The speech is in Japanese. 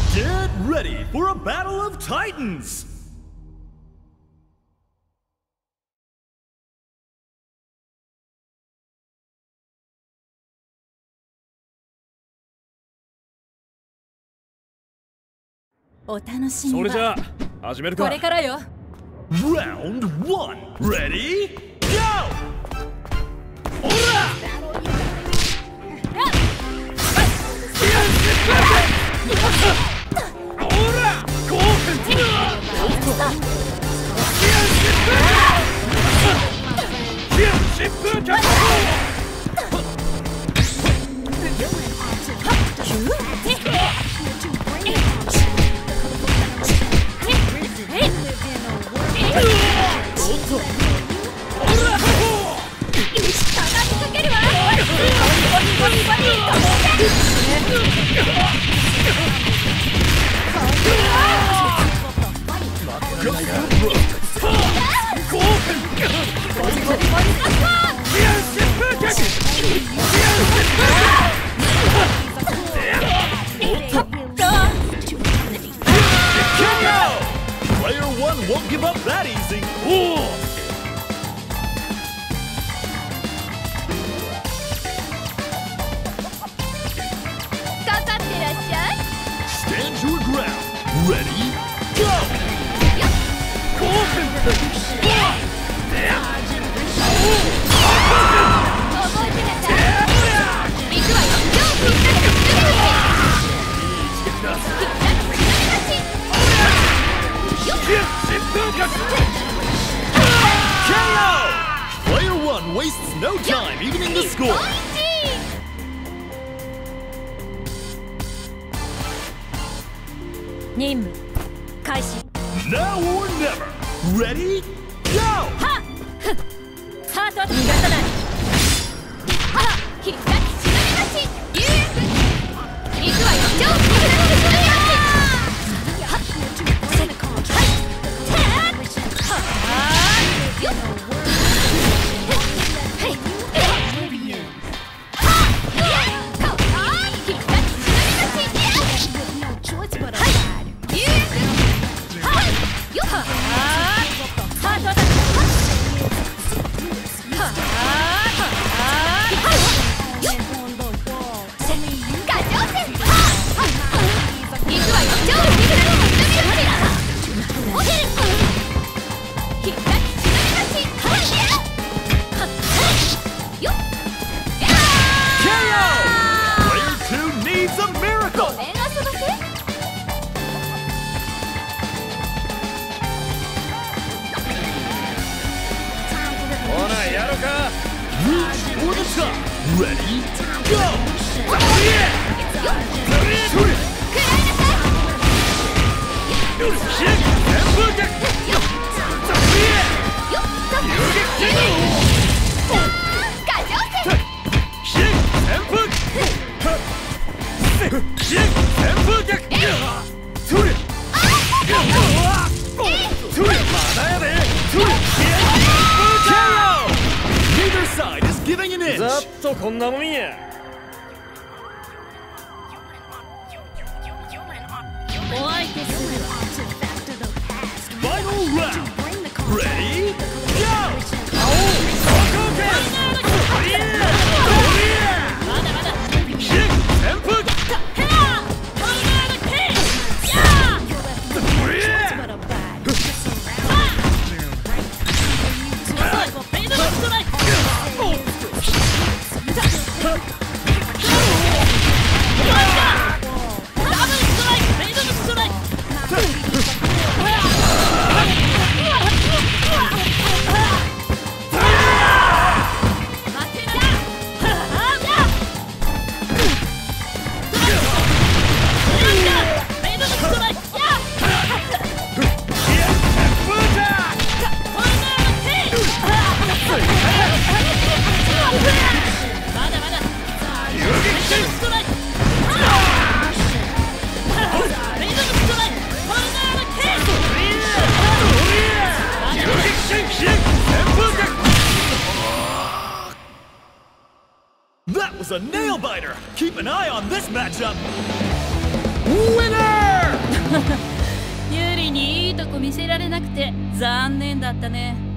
Get ready for a battle of titans! お楽しみはそれじゃあ始めるか。 これからよ。 Round 1 Ready Go! オラ！オラ！ゴーPlayer 1 won't give up that easy. Stand your ground. Ready, go! KO! Player 1 wastes no time evening the score. Now or never. Ready, go! ハートは逃がさない。必殺しなりなし竜行くわよ。超必殺しなりなし。 Ready, go! Neither side is giving an inch. ざっとこんなもんや。 お相手する。 Final round. Ready, go! まだまだ。 That was a nail-biter! Keep an eye on this matchup! Winner! ユリにいいとこ見せられなくて残念だったね。